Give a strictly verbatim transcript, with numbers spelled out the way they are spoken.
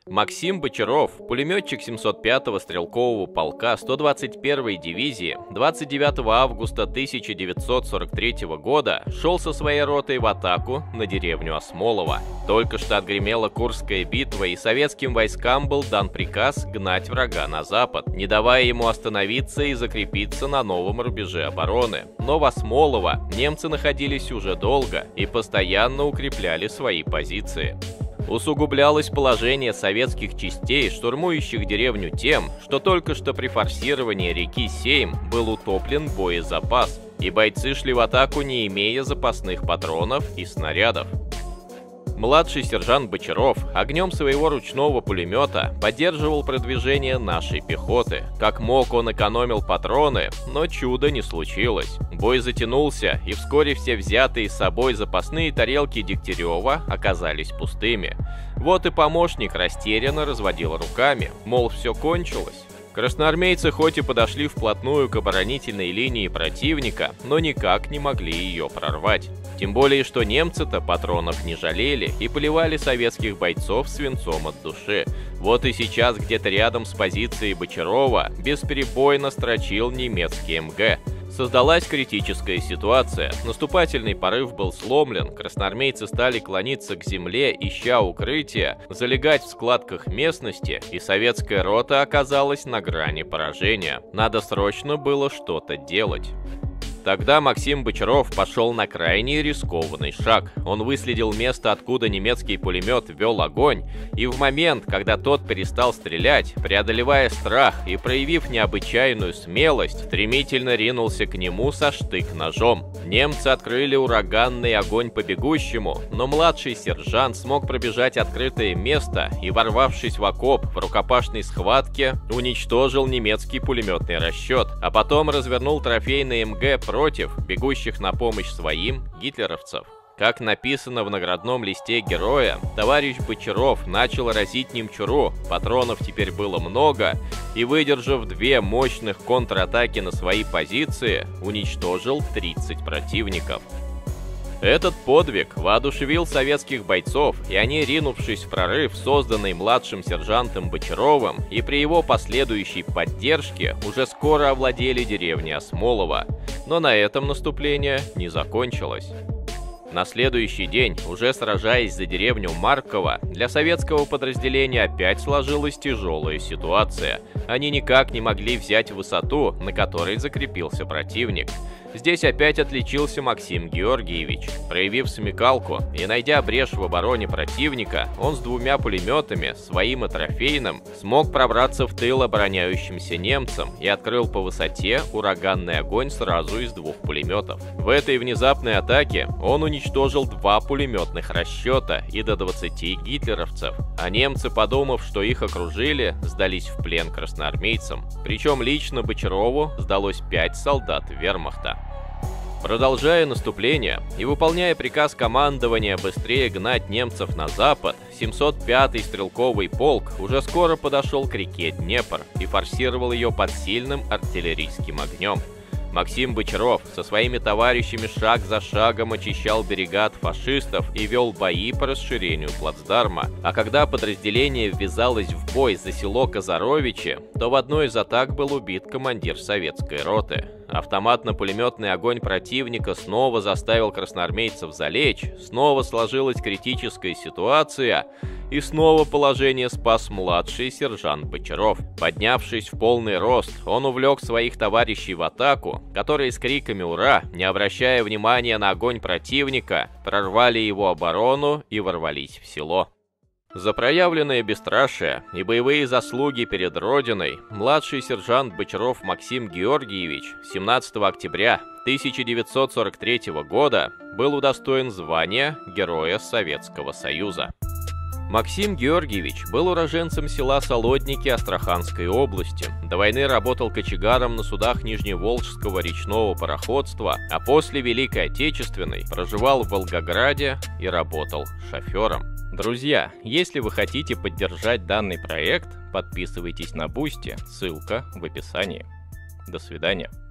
Максим Бочаров, пулеметчик семьсот пятого стрелкового полка сто двадцать первой дивизии, двадцать девятого августа тысяча девятьсот сорок третьего года шел со своей ротой в атаку на деревню Осмолово. Только что отгремела Курская битва, и советским войскам был дан приказ гнать врага на запад, не давая ему остановиться и закрепиться на новом рубеже обороны. Но в Осмолово немцы находились уже долго и постоянно укрепляли свои позиции. Усугублялось положение советских частей, штурмующих деревню, тем, что только что при форсировании реки Сейм был утоплен боезапас, и бойцы шли в атаку, не имея запасных патронов и снарядов. Младший сержант Бочаров огнем своего ручного пулемета поддерживал продвижение нашей пехоты. Как мог, он экономил патроны, но чуда не случилось. Бой затянулся, и вскоре все взятые с собой запасные тарелки Дегтярева оказались пустыми. Вот и помощник растерянно разводил руками, мол, все кончилось. Красноармейцы хоть и подошли вплотную к оборонительной линии противника, но никак не могли ее прорвать. Тем более, что немцы-то патронов не жалели и поливали советских бойцов свинцом от души. Вот и сейчас где-то рядом с позицией Бочарова бесперебойно строчил немецкий эм гэ. Создалась критическая ситуация. Наступательный порыв был сломлен, красноармейцы стали клониться к земле, ища укрытия, залегать в складках местности, и советская рота оказалась на грани поражения. Надо срочно было что-то делать. Тогда Максим Бочаров пошел на крайне рискованный шаг. Он выследил место, откуда немецкий пулемет вел огонь, и в момент, когда тот перестал стрелять, преодолевая страх и проявив необычайную смелость, стремительно ринулся к нему со штык-ножом. Немцы открыли ураганный огонь по бегущему, но младший сержант смог пробежать открытое место и, ворвавшись в окоп в рукопашной схватке, уничтожил немецкий пулеметный расчет, а потом развернул трофейный эм гэ против бегущих на помощь своим гитлеровцев. Как написано в наградном листе героя, товарищ Бочаров начал разить немчуру, патронов теперь было много, и, выдержав две мощных контратаки на свои позиции, уничтожил тридцать противников. Этот подвиг воодушевил советских бойцов, и они, ринувшись в прорыв, созданный младшим сержантом Бочаровым, и при его последующей поддержке, уже скоро овладели деревней Осмолово. Но на этом наступление не закончилось. На следующий день, уже сражаясь за деревню Марково, для советского подразделения опять сложилась тяжелая ситуация. Они никак не могли взять высоту, на которой закрепился противник. Здесь опять отличился Максим Георгиевич. Проявив смекалку и найдя брешь в обороне противника, он с двумя пулеметами, своим и трофейным, смог пробраться в тыл обороняющимся немцам и открыл по высоте ураганный огонь сразу из двух пулеметов. В этой внезапной атаке он уничтожил два пулеметных расчета и до двадцати гитлеровцев, а немцы, подумав, что их окружили, сдались в плен красноармейцам. Причем лично Бочарову сдалось пять солдат вермахта. Продолжая наступление и выполняя приказ командования быстрее гнать немцев на запад, семьсот пятый стрелковый полк уже скоро подошел к реке Днепр и форсировал ее под сильным артиллерийским огнем. Максим Бочаров со своими товарищами шаг за шагом очищал берега от фашистов и вел бои по расширению плацдарма. А когда подразделение ввязалось в бой за село Казаровичи, то в одной из атак был убит командир советской роты. Автоматно-пулеметный огонь противника снова заставил красноармейцев залечь, снова сложилась критическая ситуация, и снова положение спас младший сержант Бочаров. Поднявшись в полный рост, он увлек своих товарищей в атаку, которые с криками «Ура!», не обращая внимания на огонь противника, прорвали его оборону и ворвались в село. За проявленное бесстрашие и боевые заслуги перед Родиной младший сержант Бочаров Максим Георгиевич семнадцатого октября тысяча девятьсот сорок третьего года был удостоен звания Героя Советского Союза. Максим Георгиевич был уроженцем села Солодники Астраханской области. До войны работал кочегаром на судах Нижневолжского речного пароходства, а после Великой Отечественной проживал в Волгограде и работал шофером. Друзья, если вы хотите поддержать данный проект, подписывайтесь на Бусти, ссылка в описании. До свидания.